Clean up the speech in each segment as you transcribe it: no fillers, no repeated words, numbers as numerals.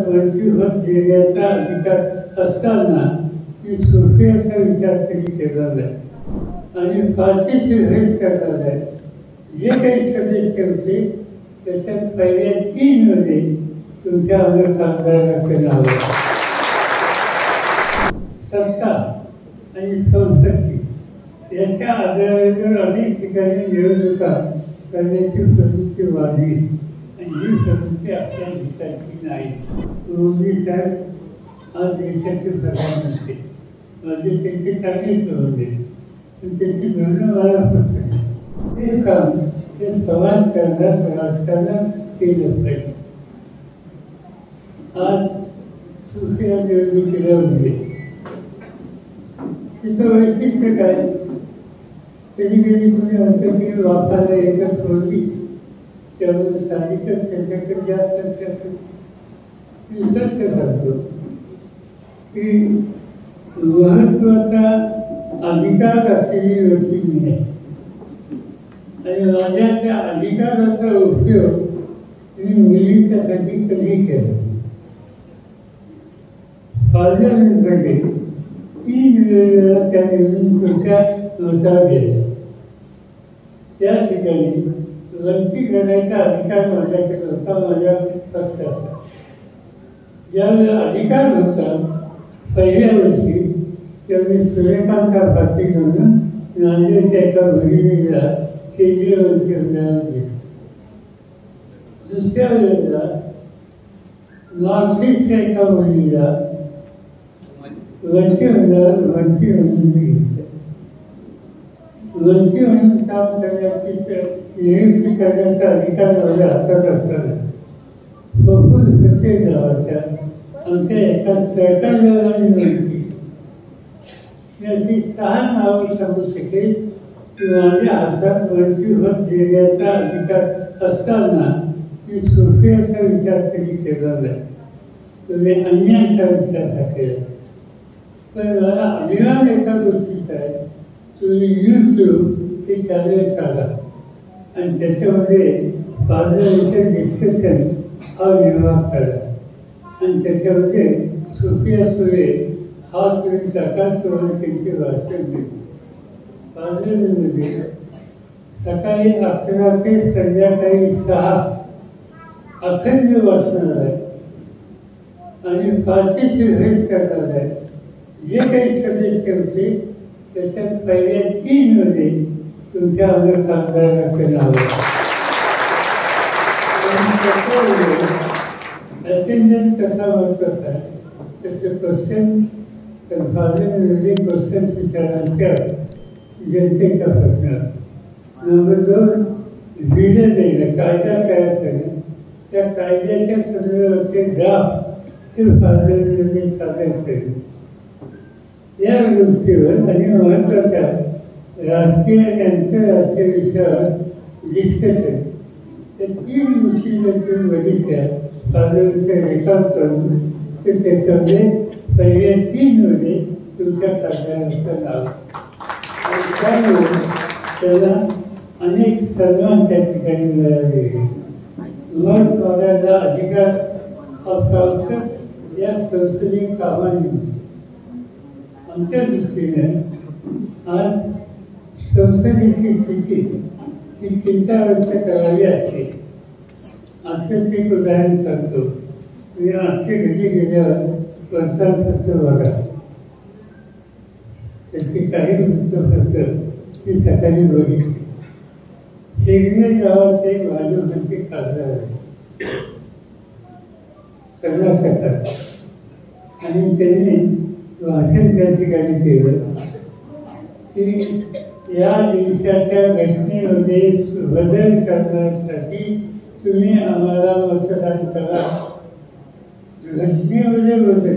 वंचित देण्याचा अधिकार असताना ती सुफियाचा विचार कधी केला नाही आणि पार्टिसिपेट करता नाही. जे काही सदस्य होते त्याच्यात पहिल्या 3 मध्ये तुमच्या अंगात आमदाराचं नाव आहे. सत्ता आणि संपत्ती याच्या आधारावर अनेक ठिकाणी निवडणुका करण्याची प्रवृत्ती वाढली आणि ही प्रवृत्ती आपल्या देशाची नाही. मोदी साहेब आज देशाचे प्रधानमंत्री माझे त्यांचे चांगले संबंध आहेत पण त्यांची धोरणं मला पसंत हे काम हे समाज करण्यात राजकारण केलं पाहिजे. आज सुफिया निवडणुकीला म्हणजे तिचं वैशिष्ट्य काय? कधी कधी तुम्ही म्हणतो की वापरायला एकच होती त्यामुळे साहजिकच त्याच्याकडे जास्त विसर्ग करतो की महत्वाचा अधिकार असलेली व्यक्ती मी आहे आणि माझ्या त्या अधिकाराचा उपयोग मी मुलीच्यासाठी कधी केला. पार्लमेंटमध्ये 3 वेळेला त्या निवडणुकीच्या नोंदवल्या गेल्या. त्या ठिकाणी वंचित करण्याचा अधिकार माझ्याकडे होता, माझ्या पक्षाचा. ज्यावेळेला अधिकार होता पहिल्या वर्षी त्यावेळी सूर्यकांतचा पाठी म्हणून नांदेडच्या एका भगिनीला केंद्रीय मंत्री होण्याला दिसला. दुसऱ्या वेळेला नॉर्थ ईस्टच्या एका मुलीला वंशी म्हणून घेतलं. वंशी म्हणून काम करण्याची नियुक्ती करण्याचा अधिकार माझ्या हातात असताना प्रफुल्ल पटेल नावाच्या आमच्या एका सरकारला नियुक्ती मी अशी 6 नावं सांगू शकेल की माझ्या हातात वंशीवत देण्याचा अधिकार असताना मी सुफियाचा विचार कधी केला नाही. तुम्ही अन्यायाचा विचार केला. पण मला अभिमान एका गोष्टीचा आहे तुम्ही यूट्यूब हे चॅनल काढा आणि त्याच्यामध्ये पार्लमेंटचं डिस्कशन हा निर्माण करा आणि त्याच्यामध्ये सुफिया सुरे हा तुम्ही सकाळप्रमाणे त्यांचे भाषण देतो. पार्लमेंटमध्ये सकाळी 11 ते संध्याकाळी 6 अखंड वाचणार आहे आणि पार्टिसिपेट करणार आहे. जे काही सदस्य होते त्याच्यात पहिल्या 3 मध्ये तुमच्या अंगात आमदाराचं नाव आहे. अटेंडन्स कसा महत्वाचा आहे तसे क्वेश्चन पार्लमेंटमध्ये क्वेश्चन विचारण्याच्या जनतेचा प्रश्न. नंबर 2 लिहिलं जाईल कायदा तयार करणं त्या कायद्याच्या संदर्भाचे ड्राफ्ट हे पार्लमेंटमध्ये सादर करेल. या गोष्टीवर आणि महत्त्वाच्या राष्ट्रीय आणि आंतरराष्ट्रीय विषयावर डिस्कशन त्या 3 गोष्टी जर तुम्ही बघितल्या पार्लमेंटचे रेकॉर्ड करून तर त्याच्यामध्ये पहिल्या 3 मध्ये तुमच्या खासदाराचं नाव आणि त्यामुळे त्याला अनेक सन्मान त्या ठिकाणी मिळाले. मग माझ्याला अधिकार असता या संसदीय कामांनी आमच्या दृष्टीने आज संसदेची स्थिती ही चिंता व्यक्त करावी असते. असंच एक उदाहरण सांगतो. मी आजच्या घरी गेल्यावर वर्षांचं बघा त्याची काही वृत्तपत्र मी सकाळी बघितली. शेगणे गावाचे एक भाजपचे खासदार आहे कर्नाटकात आणि त्यांनी भाषण त्या ठिकाणी केलं की या देशाच्या घटनेमध्ये बदल करण्यासाठी तुम्ही आम्हाला मतदान करा. घटनेमध्ये बदल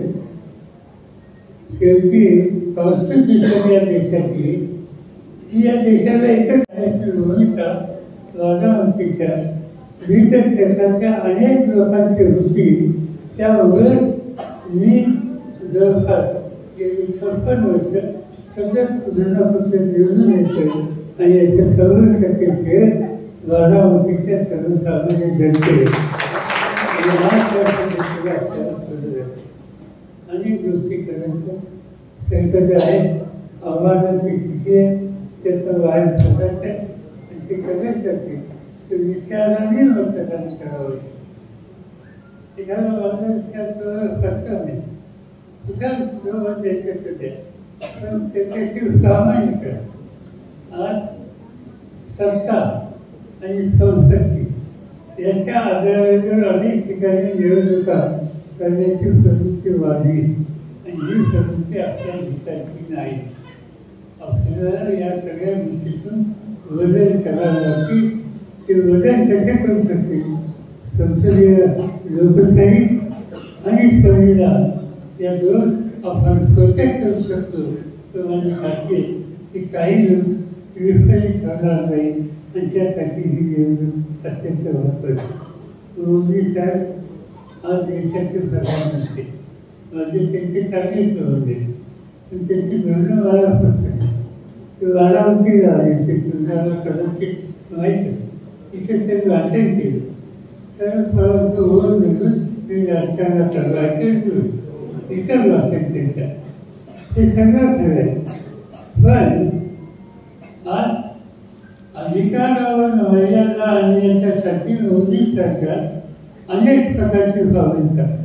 शेवटी कॉन्स्टिट्यूशन या देशाची ही या देशाला एकच करण्याची भूमिका प्रधानमंत्रीच्या विविध क्षेत्राच्या अनेक लोकांची होती. त्यामुळे मी जवळपास गेली 56 वर्ष सगळ्यात पूर्णपणे निवडून येतो आणि याचे संरक्षक श्रेय प्रधानमंत्रीच्या सर्वसामान्य जनतेला तरी आपल्याला कळलं जातं. अनेक गोष्टी करायचं संकट आहे, आव्हानाची स्थिती आहे, त्याचं वाढ करायचं आहे आणि ते करायचं असेल तर विचाराने मतदान करावं. एखादा माझा विचार करता नाही, विचार जेव्हा द्यायचं तर द्या, पण त्याच्याशी प्रामाणिक करा. आज सत्ता आणि संपत्ती याच्या आधारावर अनेक ठिकाणी निवडणुका करण्याची प्रवृत्ती वाढली आणि ही प्रवृत्ती आपल्या देशाची नाही. आपल्याला या सगळ्या गोष्टीतून बदल करावा लागतील. ते बदल कसे करू शकतील? संसदीय लोकशाही आणि संविधान या दोन आपण प्रोटेक्ट करू शकतो. तर माझी खात्री आहे की काही लोक विफलित होणार नाही आणि त्यासाठी ही निवडणूक अत्यंत महत्त्वाची. मोदी साहेब आज देशाचे प्रधानमंत्री, माझे त्यांचे चांगले संबंध आहेत, पण त्यांची धोरणं मला पसंत. ते वाराणसीला आले, तुम्हाला कदाचित माहीत आहे, तिथे त्यांनी भाषण केलं. सर्व स्वरांचं ओळख धरून मी राजकारणात करायचं इतर भाषण त्यांच्या ते सगळं ठरलं. पण आज अधिकारावर महिलांना आणण्याच्यासाठी मोदी सरकार अनेक प्रकारची पावले उचलतात.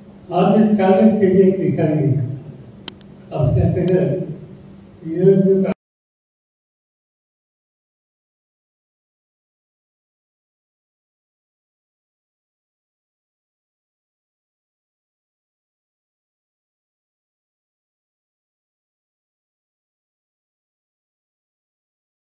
आज कालच एक ठिकाणी आपल्याकडं निवडणूक